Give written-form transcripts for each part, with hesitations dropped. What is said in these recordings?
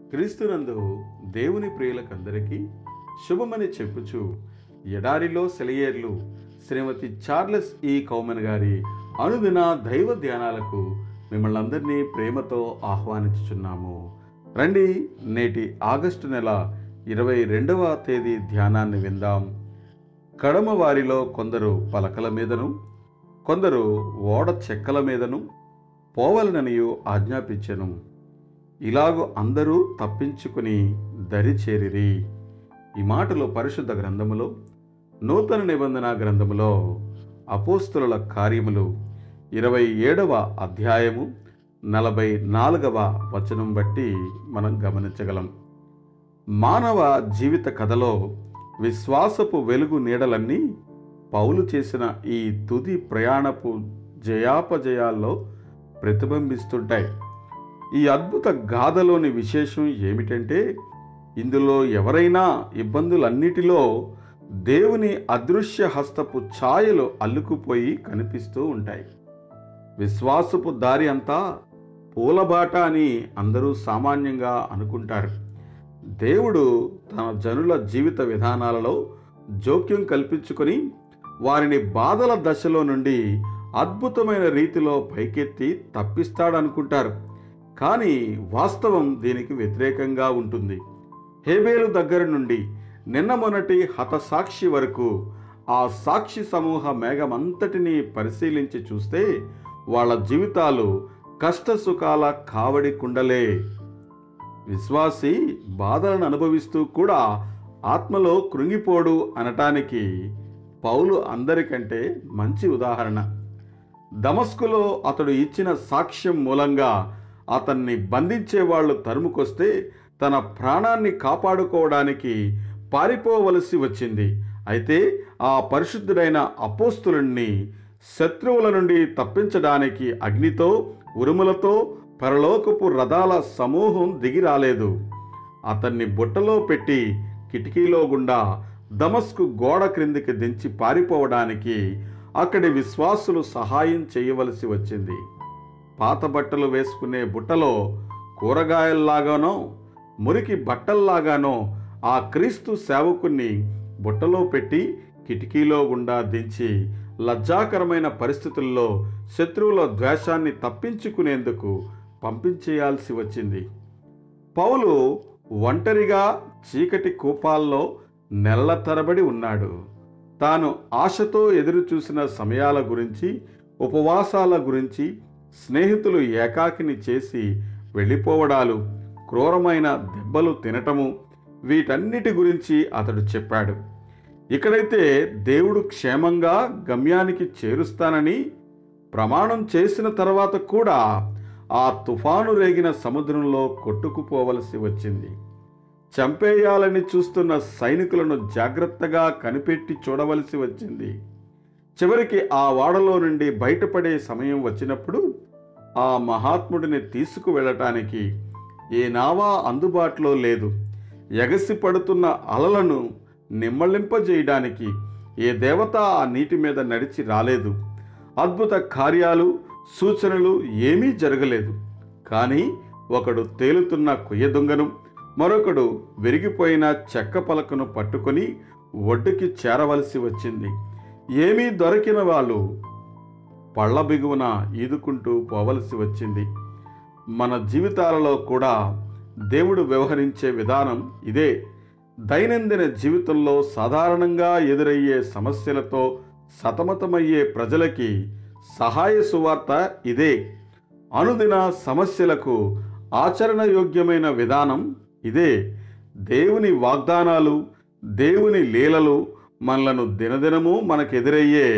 క్రీస్తునందు దేవుని ప్రియులకందరికీ శుభమని చెప్పుచు ఎడారిలో సెలయేర్లు శ్రీమతి చార్లెస్ కౌమెన్ గారి అనుదిన దైవ ధ్యానాలకు మిమ్మల్ని అందరినీ ప్రేమతో ఆహ్వానించుచున్నాము. రండి, నేటి ఆగస్టు నెల 22వ తేదీ ధ్యానాన్ని విందాం. కడమ వారిలో కొందరు పలకల మీదను కొందరు ఓడ చెక్కల మీదను పోవలననియు ఆజ్ఞాపించెను. ఇలాగూ అందరూ తప్పించుకుని దరి చేరిరి. ఈ మాటలు పరిశుద్ధ గ్రంథములో, నూతన నిబంధన గ్రంథములో అపోస్తలుల కార్యములు 27వ అధ్యాయము 44వ వచనం బట్టి మనం గమనించగలం. మానవ జీవిత కథలో విశ్వాసపు వెలుగు నీడలన్నీ పౌలు చేసిన ఈ తుది ప్రయాణపు జయాపజయాల్లో ప్రతిబింబిస్తుంటాయి. ఈ అద్భుత గాథలోని విశేషం ఏమిటంటే, ఇందులో ఎవరైనా ఇబ్బందులన్నిటిలో దేవుని అదృశ్య హస్తపు ఛాయలు అల్లుకుపోయి కనిపిస్తూ ఉంటాయి. విశ్వాసపు దారి అంతా పూలబాట అని అందరూ సామాన్యంగా అనుకుంటారు. దేవుడు తన జనుల జీవిత విధానాలలో జోక్యం కల్పించుకొని వారిని బాధల దశలో నుండి అద్భుతమైన రీతిలో పైకెత్తి తప్పిస్తాడనుకుంటారు. కానీ వాస్తవం దీనికి వ్యతిరేకంగా ఉంటుంది. హేబేలు దగ్గర నుండి నిన్న మొన్నటి హతసాక్షి వరకు ఆ సాక్షి సమూహ మేఘమంతటిని పరిశీలించి చూస్తే వాళ్ళ జీవితాలు కష్టసుఖాల కావడి కుండలే. విశ్వాసి బాధలను అనుభవిస్తూ కూడా ఆత్మలో కృంగిపోడు అనటానికి పౌలు అందరికంటే మంచి ఉదాహరణ. దమస్కులో అతడు ఇచ్చిన సాక్ష్యం మూలంగా అతన్ని బంధించే వాళ్ళు తరుముకొస్తే తన ప్రాణాన్ని కాపాడుకోవడానికి పారిపోవలసి వచ్చింది. అయితే ఆ పరిశుద్ధుడైన అపోస్తులుణ్ణి శత్రువుల నుండి తప్పించడానికి అగ్నితో ఉరుములతో పరలోకపు రథాల సమూహం దిగి రాలేదు. అతన్ని బుట్టలో పెట్టి కిటికీలో గుండా దమస్కు గోడ క్రిందికి దించి పారిపోవడానికి అక్కడి విశ్వాసులు సహాయం చేయవలసి వచ్చింది. పాత బట్టలు వేసుకునే బుట్టలో కూరగాయల్లాగానో మురికి బట్టల్లాగానో ఆ క్రీస్తు సేవకుణ్ణి బుట్టలో పెట్టి కిటికీలో గుండా దించి లజ్జాకరమైన పరిస్థితుల్లో శత్రువుల ద్వేషాన్ని తప్పించుకునేందుకు పంపించేయాల్సి వచ్చింది. పౌలు ఒంటరిగా చీకటి కూపాల్లో నెలల తరబడి ఉన్నాడు. తాను ఆశతో ఎదురు చూసిన సమయాల గురించి, ఉపవాసాల గురించి, స్నేహితులు ఏకాకిని చేసి వెళ్ళిపోవడాలు, క్రూరమైన దెబ్బలు తినటము, వీటన్నిటి గురించి అతడు చెప్పాడు. ఇక్కడైతే దేవుడు క్షేమంగా గమ్యానికి చేరుస్తానని ప్రమాణం చేసిన తర్వాత కూడా ఆ తుఫాను రేగిన సముద్రంలో కొట్టుకుపోవలసి వచ్చింది. చంపేయాలని చూస్తున్న సైనికులను జాగ్రత్తగా కనిపెట్టి చూడవలసి వచ్చింది. చివరికి ఆ వాడలో నుండి బయటపడే సమయం వచ్చినప్పుడు ఆ మహాత్ముడిని తీసుకువెళ్ళటానికి ఏ నావా అందుబాటులో లేదు. ఎగసి పడుతున్న అలలను నిమ్మళింపజేయడానికి ఏ దేవత ఆ నీటి మీద నడిచి రాలేదు. అద్భుత కార్యాలు, సూచనలు ఏమీ జరగలేదు. కానీ ఒకడు తేలుతున్న కొయ్య దొంగను, మరొకడు విరిగిపోయిన చెక్క పలకను పట్టుకొని ఒడ్డుకి చేరవలసి వచ్చింది. ఏమీ దొరికిన వాళ్ళు పళ్ళ బిగువున ఈదుకుంటూ పోవలసి వచ్చింది. మన జీవితాలలో కూడా దేవుడు వ్యవహరించే విధానం ఇదే. దైనందిన జీవితంలో సాధారణంగా ఎదురయ్యే సమస్యలతో సతమతమయ్యే ప్రజలకి సహాయ సువార్త ఇదే. అనుదిన సమస్యలకు ఆచరణయోగ్యమైన విధానం ఇదే. దేవుని వాగ్దానాలు, దేవుని లీలలు మనలను దినదినము మనకెదురయ్యే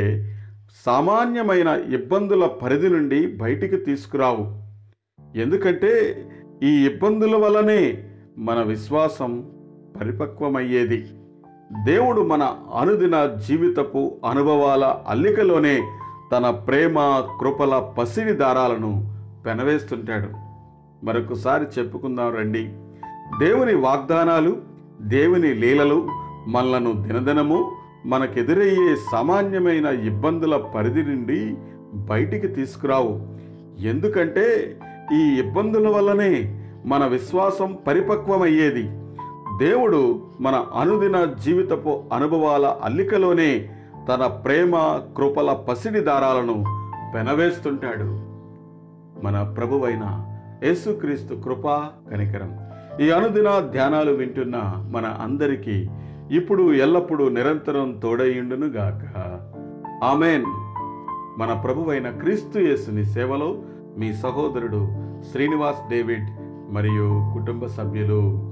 సామాన్యమైన ఇబ్బందుల పరిధి నుండి బయటికి తీసుకురావు. ఎందుకంటే ఈ ఇబ్బందుల వల్లనే మన విశ్వాసం పరిపక్వమయ్యేది. దేవుడు మన అనుదిన జీవితపు అనుభవాల అల్లికలోనే తన ప్రేమ, కృపల పసిడి దారాలను పెనవేస్తుంటాడు. మరొకసారి చెప్పుకుందాం రండి. దేవుని వాగ్దానాలు, దేవుని లీలలు మనలను దినదినము మనకెదురయ్యే సామాన్యమైన ఇబ్బందుల పరిధి నుండి బయటికి తీసుకురావు. ఎందుకంటే ఈ ఇబ్బందుల వల్లనే మన విశ్వాసం పరిపక్వమయ్యేది. దేవుడు మన అనుదిన జీవితపు అనుభవాల అల్లికలోనే తన ప్రేమ కృపల పసిడి దారాలను పెనవేస్తుంటాడు. మన ప్రభువైన యేసుక్రీస్తు కృపా కనికరం ఈ అనుదిన ధ్యానాలు వింటున్న మన అందరికీ ఇప్పుడు ఎల్లప్పుడూ నిరంతరం తోడైయుండును గాక. ఆమెన్. మన ప్రభువైన క్రీస్తు యేసుని సేవలో మీ సహోదరుడు శ్రీనివాస్ డేవిడ్ మరియు కుటుంబ సభ్యులు.